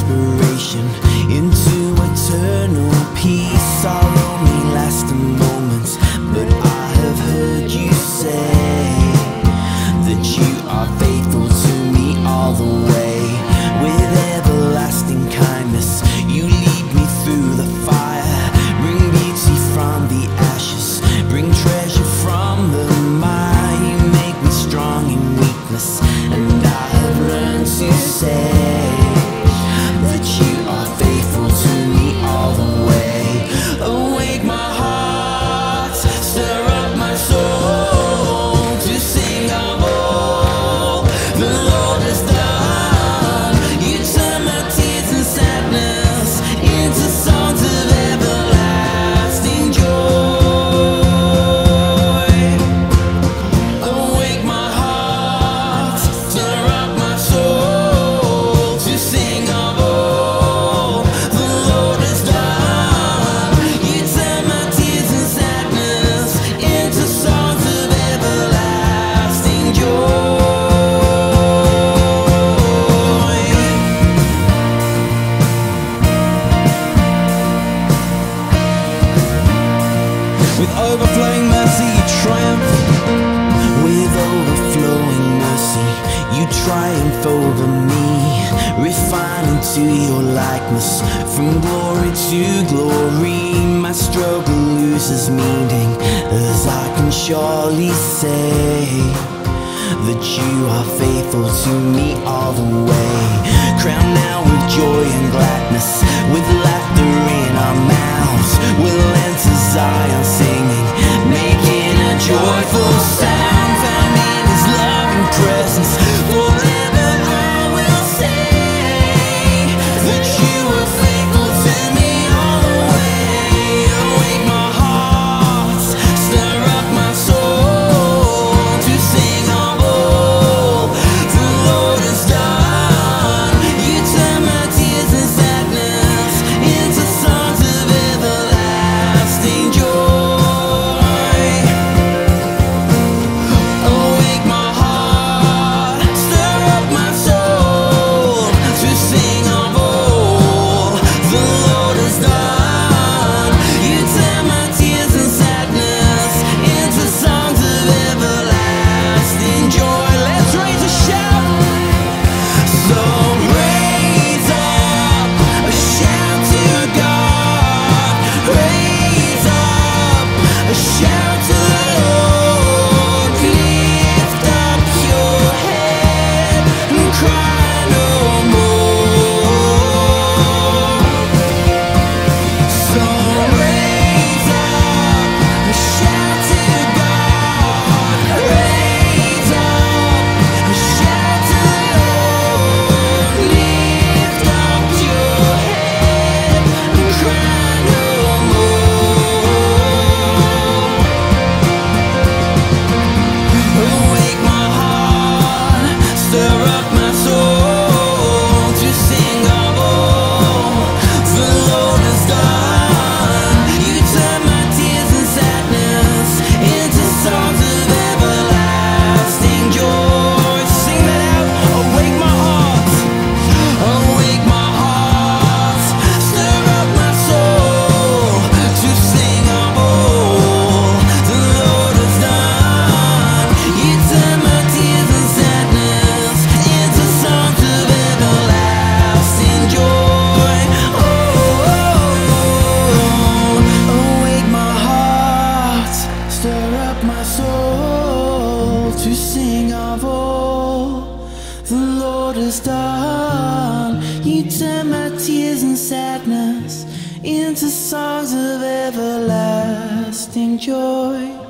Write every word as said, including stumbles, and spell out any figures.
desperation into eternal peace. I'll only last a moment, but I have heard you say that you are faithful to me all the way. With everlasting kindness you lead me through the fire, bring beauty from the ashes, bring treasure from the mire. You make me strong in weakness, and I have learned to say that you are faithful to me all the way. Awake my heart, stir up my soul, to sing of all the Lord has done. You turn my tears and sadness into songs of everlasting joy. Awake my heart, stir up my soul, to sing of all the Lord has done. You turn my tears and sadness into songs of everlasting joy. With overflowing mercy you triumph. With overflowing mercy you triumph over me. Refine into your likeness, from glory to glory. My struggle loses meaning, as I can surely say that you are faithful to me all the way. Crowned now with joy and gladness, with laughter in our mouths, we'll enter Zion singing, making a joyful sound. Found in His loving presence, forever I will say that you are faithful to me all the way. Awake my heart, stir up my soul, to sing of all the Lord has done. You turn my tears and sadness into songs of everlasting joy. Awake my heart, stir up my soul, to sing of all the Lord has done. You turn my tears and sadness into songs of everlasting joy. Let's raise a shout. So raise up a shout to God. Raise up a shout to the Lord. Lift up your head and cry no more. So raise up a shout to God. Raise up a shout to the Lord. Lift up your head and cry no more. Awake my heart, stir up my soul, to sing of all the Lord has done. You turn my tears and sadness into songs of everlasting joy. Sing that out. Awake my heart, awake my heart, stir up my soul, to sing of all the Lord has done. You turn my tears and sadness into songs of everlasting joy. Oh, awake my heart, stir up my soul, to sing of all the Lord has done. You turn my tears and sadness into songs of everlasting joy.